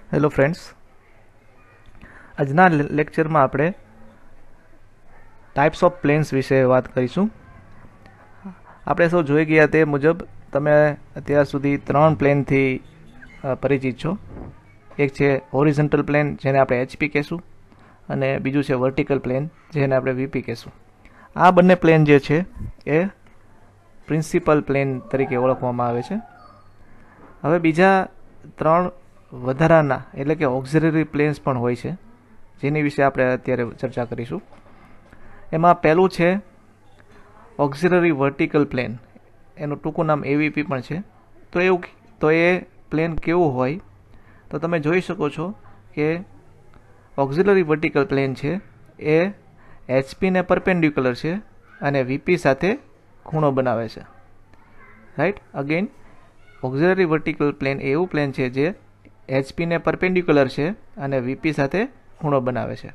Hello friends, આજના લેક્ચરમાં આપણે ટાઈપ્સ ઓફ પ્લેન્સ વિશે વાત કરીશું. આપણે સૌ જોઈ ગયા તે મુજબ તમે અત્યાર સુધી 3 પ્લેનથી પરિચિત છો. એક છે હોરિઝોન્ટલ પ્લેન, જેને આપણે HP કહેશું, અને બીજું છે વર્ટિકલ પ્લેન, જેને આપણે VP કહેશું. આ બંને પ્લેન જે છે એ પ્રિન્સિપલ પ્લેન તરીકે ઓળખવામાં આવે છે. હવે બીજા 3 વધારાના એટલે કે ઓક્ઝિલરી પ્લેન્સ પણ હોય છે, જેની વિશે આપણે અત્યારે ચર્ચા કરીશું. એમાં પહેલું છે ઓક્ઝિલરી વર્ટિકલ પ્લેન, એનું ટૂંકું નામ AVP પણ છે. તો એ પ્લેન કેવું હોય, તો તમે જોઈ શકો છો કે ઓક્ઝિલરી વર્ટિકલ પ્લેન છે એ HPને પરપેન્ડિક્યુલર છે અને VP સાથે ખૂણો બનાવે છે. Right, again auxiliary vertical plane એવું પ્લેન છે જે HPને પરપેન્ડિક્યુલર છે અને VP સાથે ખૂણો બનાવે છે.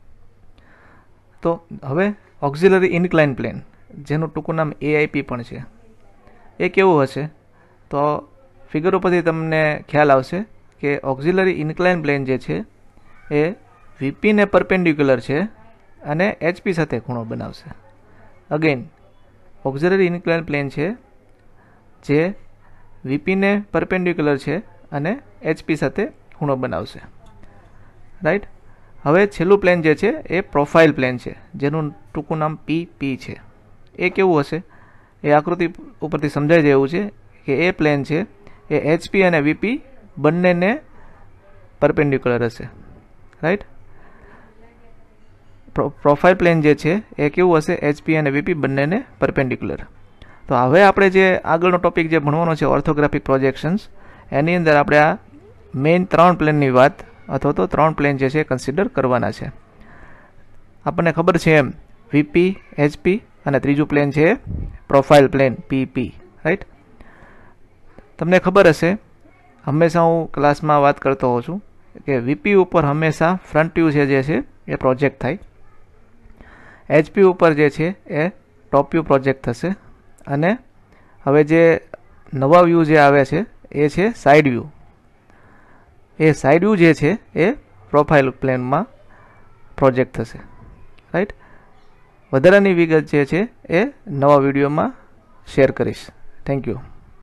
તો હવે ઓક્ઝિલરી ઇન્ક્લાઇન પ્લેન, જેનું ટૂંકું નામ AIP પણ છે, એ કેવું હશે? તો ફિગર ઉપરથી તમને ખ્યાલ આવશે કે ઓક્ઝિલરી ઇન્ક્લાઇન પ્લેન જે છે એ VPને પરપેન્ડિક્યુલર છે અને HP સાથે ખૂણો બનાવશે. અગેન ઓક્ઝિલરી ઇન્ક્લાઇન પ્લેન છે જે VPને પરપેન્ડિક્યુલર છે અને HP સાથે ખૂણો બનાવશે. રાઈટ, હવે છેલ્લું પ્લેન જે છે એ પ્રોફાઇલ પ્લેન છે, જેનું ટૂંકું નામ PP છે. એ કેવું હશે? એ આકૃતિ ઉપરથી સમજાઈ જાય એવું છે કે એ પ્લેન છે એ HP અને VP બંનેને પરપેન્ડિક્યુલર હશે. રાઈટ, પ્રોફાઇલ પ્લેન જે છે એ કેવું હશે? HP અને VP બંનેને પરપેન્ડિક્યુલર. તો હવે આપણે જે આગળનો ટોપિક જે ભણવાનો છે ઓર્થોગ્રાફિક પ્રોજેક્શન્સ, એની અંદર આપણે આ મેઇન 3 પ્લેનની વાત અથવા તો 3 પ્લેન જે છે કન્સિડર કરવાના છે. આપણને ખબર છે એમ VP, HP અને ત્રીજું પ્લેન છે પ્રોફાઇલ પ્લેન PP. રાઈટ, તમને ખબર હશે, હંમેશા હું ક્લાસમાં વાત કરતો હોઉં છું કે VP ઉપર હંમેશા ફ્રન્ટ વ્યૂ જે છે એ પ્રોજેક્ટ થાય, HP ઉપર જે છે એ ટોપ વ્યૂ પ્રોજેક્ટ થશે, અને હવે જે નવા વ્યૂ જે આવે છે એ છે સાઇડ વ્યૂ. એ સાઇડ વ્યૂ જે છે એ પ્રોફાઇલ પ્લેનમાં પ્રોજેક્ટ થશે. રાઈટ, વધારાની વિગત જે છે એ નવા વિડીયોમાં શેર કરીશ. Thank you.